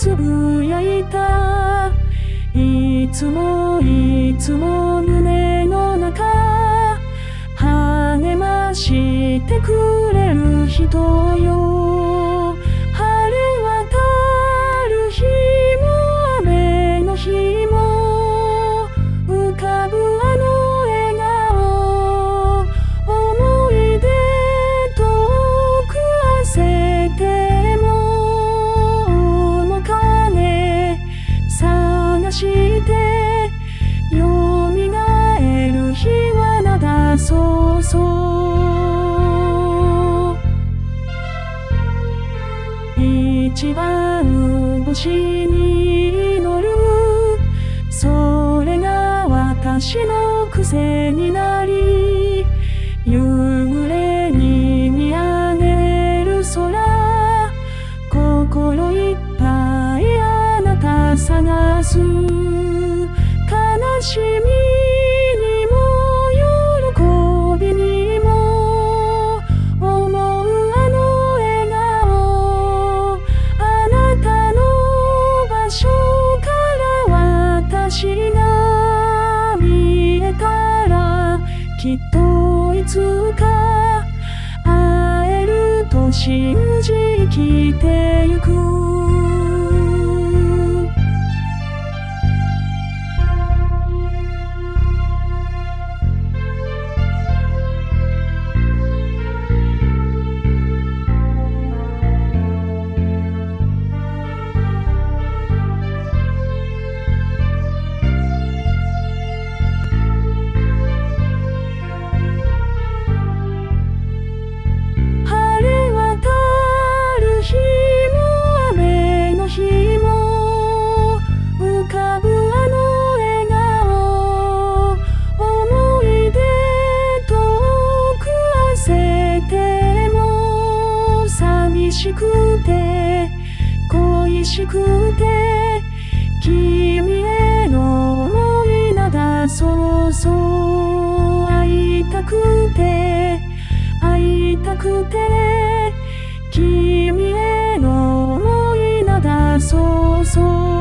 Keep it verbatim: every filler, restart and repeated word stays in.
つぶやいた。いつもいつも胸の中励ましてくれる人よ。晴れ渡る日も雨の日も浮かぶあの笑顔、思い出遠く焦っても面影探してよみがえる日はまだそうそう。一番星に祈る、それが私の癖になり、夕暮れに見上げる空、心いっぱいあなた探す。悲しみにも喜びにも思うあの笑顔、あなたの場所から私が見えたら、きっといつか会えると信じ生きてゆく。寂しくて恋しくて君への思いなだそうそう。会いたくて会いたくて君への思いなだそうそう。